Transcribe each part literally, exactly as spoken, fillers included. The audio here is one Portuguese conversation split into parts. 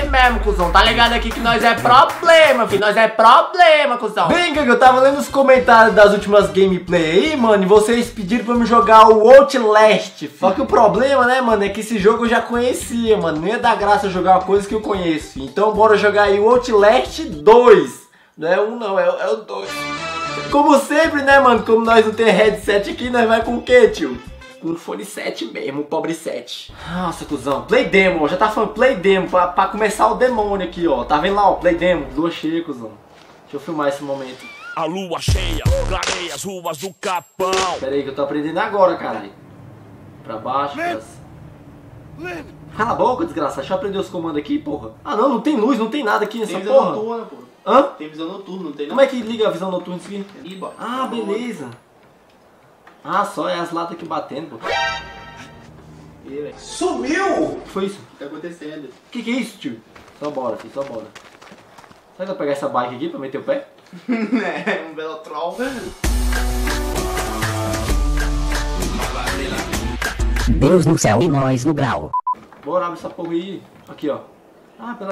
mesmo, cuzão. Tá ligado aqui que nós é problema, filho. Nós é problema, cuzão. Bem, Gang, eu tava lendo os comentários das últimas gameplay aí, mano, e vocês pediram pra me jogar o Outlast. Só que o problema, né, mano, é que esse jogo eu já conhecia, mano. Não ia dar graça eu jogar uma coisa que eu conheço. Então bora jogar aí o Outlast dois. Não é um não, é, é o dois. Como sempre, né, mano, como nós não tem headset aqui, nós vai com o quê, tio? Com o fone sete mesmo, o pobre sete. Nossa, cuzão. Play demo, ó. Já tá falando play demo pra, pra começar o demônio aqui, ó. Tá vendo lá, ó? Play demo. Lua cheia, cuzão. Deixa eu filmar esse momento. A lua cheia, clareia as ruas do Capão. Pera aí que eu tô aprendendo agora, caralho. Pra baixo, pra... Cala a boca, desgraçado. Deixa eu aprender os comandos aqui, porra. Ah, não, não tem luz, não tem nada aqui nessa tem porra. Tem visão noturna, porra. Hã? Tem visão noturna, não tem não? Como é que liga a visão noturna aqui? Ali, bora. Ah, beleza. Ah, só é as latas aqui batendo, pô. E, Sumiu! O que foi isso? O que tá acontecendo? O que que é isso, tio? Só bora, filho, só bora. Será que eu vou pegar essa bike aqui pra meter o pé? É, um belo troll. Deus no céu e nós no grau. Bora, abre essa porra aí. Aqui, ó. Ah, pela...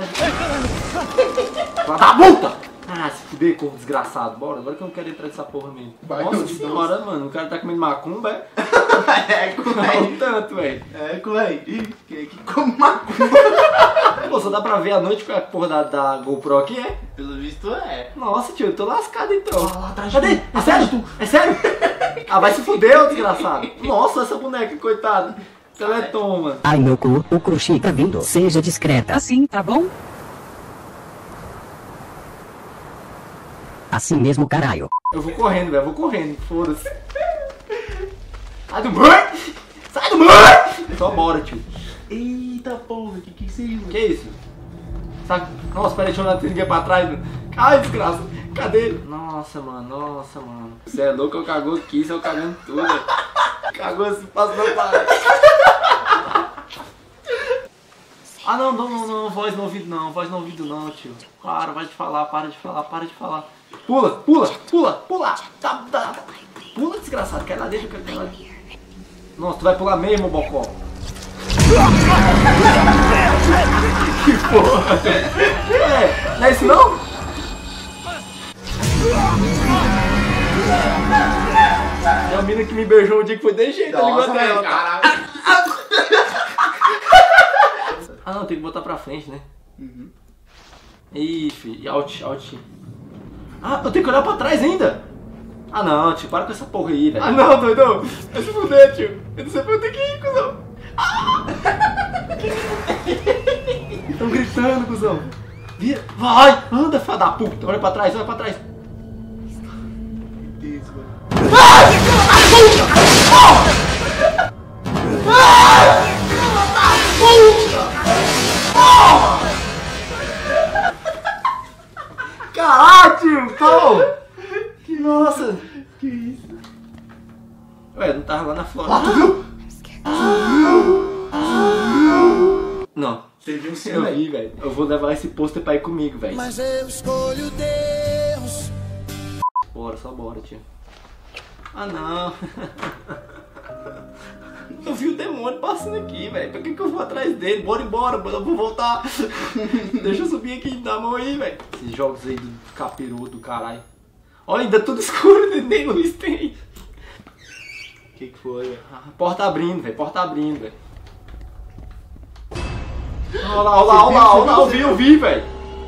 da multa! Ah, se fuder, corpo desgraçado. Bora, agora que eu não quero entrar nessa porra mesmo. Vai, Nossa Deus, senhora, Deus. Mano, o cara tá comendo macumba, é? É, culé. Não tanto, velho. É, culé. Que que come macumba. Pô, só dá pra ver à noite com a porra da, da GoPro aqui, é? Pelo visto é. Nossa, tio, eu tô lascado então. Ah, tá Cadê? É sério? É sério? Ah, vai se fuder, ô desgraçado. Nossa, essa boneca, coitada. Teletoma. Ai meu cu, o crushi tá vindo. Seja discreta. Assim, tá bom? Assim mesmo, caralho. Eu vou correndo, velho, eu vou correndo, foda-se. Sai do mãe! Sai do mãe! Só bora, tio. Eita porra, que que é isso? Que isso? Saca? Nossa, peraí, deixa eu olhar se ninguém pra trás, mano. Ai, desgraça. Cadê ele? Nossa, mano, nossa, mano. Você é louco, eu cagou aqui, você é cagando tudo, velho. Cagou assim, passou na parede. Ah, não, não, não, não, voz no ouvido não, voz no ouvido não, tio. Para, vai de falar, para de falar, para de falar. Pula, pula, pula, pula. Tá, tá. Pula, desgraçado, cai lá dentro, cai lá dentro. Nossa, tu vai pular mesmo, bocó. Que porra. É, não é isso não? É a mina que me beijou o dia que foi de jeito, tá ligado? Nossa, caralho. Ah não, tem que botar pra frente, né? Uhum. Ih, filho, alt, alt. Ah, eu tenho que olhar pra trás ainda? Ah não, tio, para com essa porra aí, velho. Ah não, doidão. Vai se fuder, tio. Eu não sei pra onde tem que ir, cuzão. Ah! Estão gritando, cuzão. Vira, vai, anda, filha da puta. Olha pra trás, olha pra trás. Deus, mano. Caralho, tio, calma. Nossa. Que isso? Ué, não tava lá na flora. Ah, tu viu? Não. Você viu sim, Eu velho? vi, velho. Eu vou levar esse pôster pra ir comigo, velho. Mas eu escolho Deus. Bora, só bora, tio. Ah, não. Eu vi o demônio passando aqui, velho. Pra que que eu vou atrás dele? Bora embora, eu vou voltar. Deixa eu subir aqui, dá a mão aí, velho. Esses jogos aí do capiroto do caralho. Olha, ainda tudo escuro, nem luz tem. O que que foi, velho? Ah, porta abrindo, velho. Porta abrindo, velho. Olha lá, olha lá, olha lá, olha lá. Eu vi, eu vi, velho.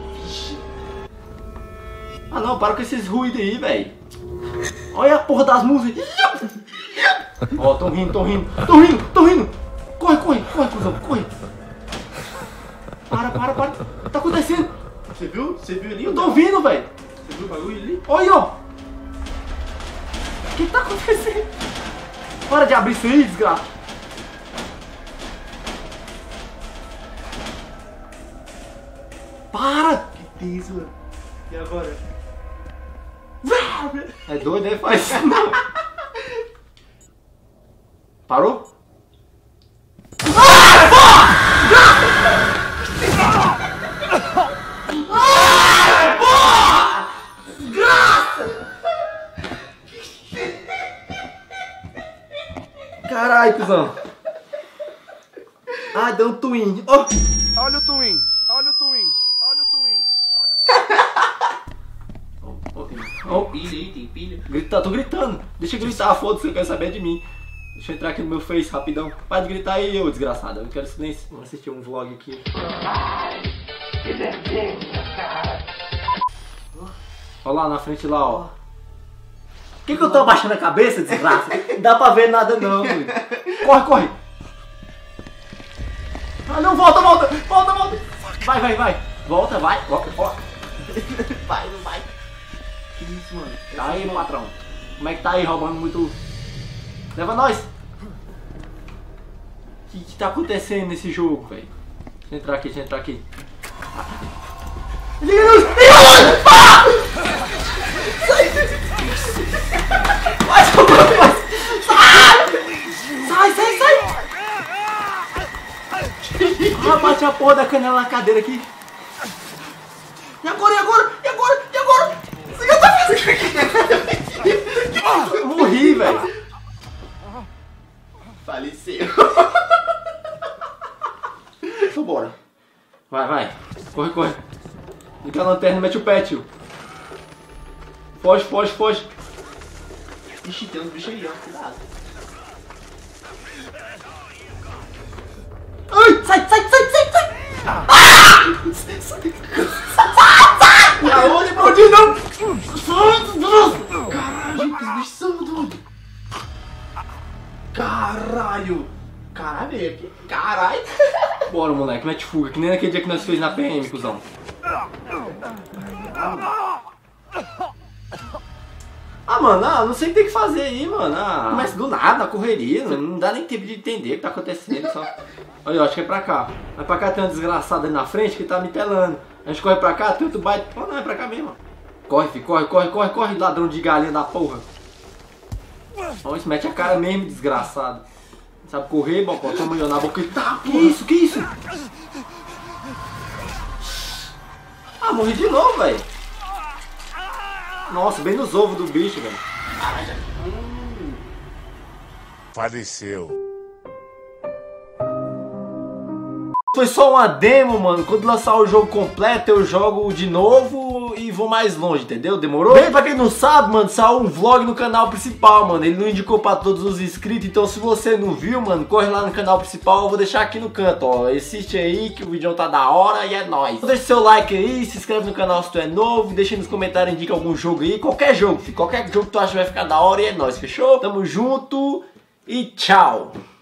Ah, não, para com esses ruídos aí, velho. Olha a porra das músicas. Ó, oh, tão rindo, tão rindo, tão rindo, tão rindo. Corre, corre, corre, cuzão, corre. Para, para, para. O que tá acontecendo? Você viu? Você viu ali? Eu tô ouvindo, velho. Você viu o bagulho ali? Olha, ó. O que tá acontecendo? Para de abrir isso aí, desgraça. Para. Que isso, mano? E agora? É doido, aí faz isso não. Parou? Caralho, cuzão. Ah, deu um twin. Oh. Olha o twin, olha o twin. Não. pilha aí, tem pilha. Grita, tô gritando. Deixa eu gritar, foda-se, eu quero saber de mim. Deixa eu entrar aqui no meu Face rapidão. Para de gritar aí, ô desgraçado. Eu não quero silêncio. Vamos assistir um vlog aqui. Olha lá na frente lá, ó. Por que, que eu tô abaixando a cabeça, desgraça? Não dá pra ver nada não. Corre, corre. Ah não, volta, volta, volta, volta. Vai, vai, vai. Volta, vai. Volta, volta. Vai, não vai. Que isso, mano? Tá aí, patrão. Como é que tá aí, roubando muito... Leva nós. O que, que tá acontecendo nesse jogo, velho? Deixa eu entrar aqui, deixa eu entrar aqui. Liga a luz! Liga a luz! Ah! Sai! Sai, sai, sai! Ah, bate a porra da canela na cadeira aqui. E agora, e agora? E agora? E agora? Você já tá fazendo? Eu morri, velho. Faleceu. Então bora. Vai, vai. Corre, corre. Liga a lanterna e mete o pé, tio. Foge, foge, foge. Ixi, tem uns bichos aí, ó. Cuidado. Ai, sai, sai, sai, sai, sai. Ah! Sai, sai, sai. Aonde, maldito? Caralho, que bichos são, doido. Caralho. Caralho, veio aqui. Caralho. Bora, moleque, mete fuga. Que nem naquele dia que nós fez na P M, cuzão. Ah, mano, ah, não sei o que tem que fazer aí, mano. Ah, começa do nada, a correria. Não, não dá nem tempo de entender o que tá acontecendo. Só... Olha, eu acho que é pra cá. Mas pra cá tem um desgraçado ali na frente que tá me pelando. A gente corre pra cá, tem outro baita. Oh, não, é pra cá mesmo. Corre, filho, corre, corre, corre, corre, ladrão de galinha da porra. Ó, isso mete a cara mesmo, desgraçado. Sabe correr, bocó? Toma aí na boca. Tá, que isso, que isso? Ah, morri de novo, velho. Nossa, bem nos ovos do bicho, velho. Faleceu. Foi só uma demo, mano. Quando lançar o jogo completo, eu jogo de novo e vou mais longe, entendeu? Demorou? Bem, pra quem não sabe, mano, saiu um vlog no canal principal, mano. Ele não indicou pra todos os inscritos, então se você não viu, mano, corre lá no canal principal. Eu vou deixar aqui no canto, ó. Assiste aí que o vídeo tá da hora e é nóis. Então deixa seu like aí, se inscreve no canal se tu é novo, deixa aí nos comentários, indica algum jogo aí. Qualquer jogo, filho. Qualquer jogo que tu acha que vai ficar da hora e é nóis, fechou? Tamo junto e tchau!